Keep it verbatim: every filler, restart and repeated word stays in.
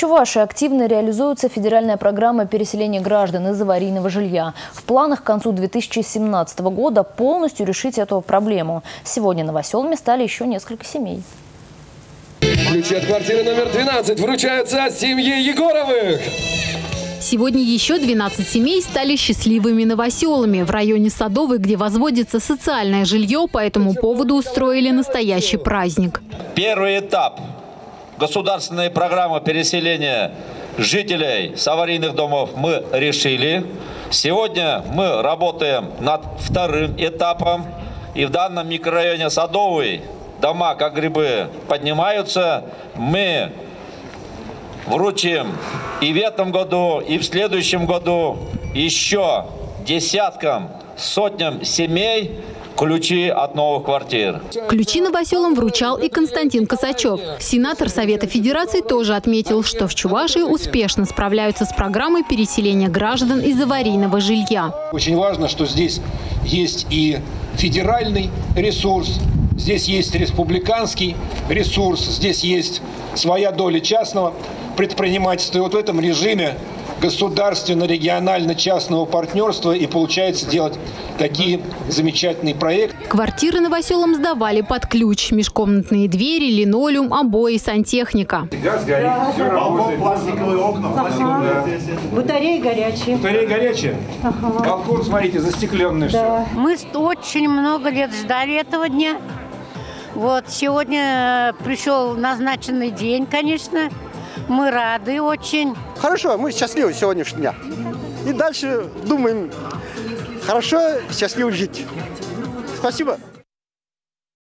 Чувашии активно реализуется федеральная программа переселения граждан из аварийного жилья. В планах к концу две тысячи семнадцатого года полностью решить эту проблему. Сегодня новоселами стали еще несколько семей. Ключи от квартиры номер двенадцать вручаются семье Егоровых. Сегодня еще двенадцать семей стали счастливыми новоселами. В районе Садовой, где возводится социальное жилье, по этому поводу устроили настоящий праздник. Первый этап государственной программы переселения жителей с аварийных домов мы решили. Сегодня мы работаем над вторым этапом. И в данном микрорайоне Садовый дома, как грибы, поднимаются. Мы вручим и в этом году, и в следующем году еще десяткам, сотням семей ключи от новых квартир. Ключи новоселам вручал и Константин Косачев. Сенатор Совета Федерации тоже отметил, что в Чувашии успешно справляются с программой переселения граждан из аварийного жилья. Очень важно, что здесь есть и федеральный ресурс, здесь есть республиканский ресурс, здесь есть своя доля частного предпринимательства. И вот в этом режиме государственно-регионально-частного партнерства и получается делать такие замечательные проекты. Квартиры новоселам сдавали под ключ. Межкомнатные двери, линолеум, обои, сантехника. Газ горит, все работает. Пластиковые окна. Ага. Батареи горячие. Батареи горячие? Ага. Балкон, смотрите, застекленный, да. Все. Мы очень много лет ждали этого дня. Вот сегодня пришел назначенный день, конечно. Мы рады очень. Хорошо, мы счастливы сегодняшнего дня. И дальше думаем, хорошо, счастливо жить. Спасибо.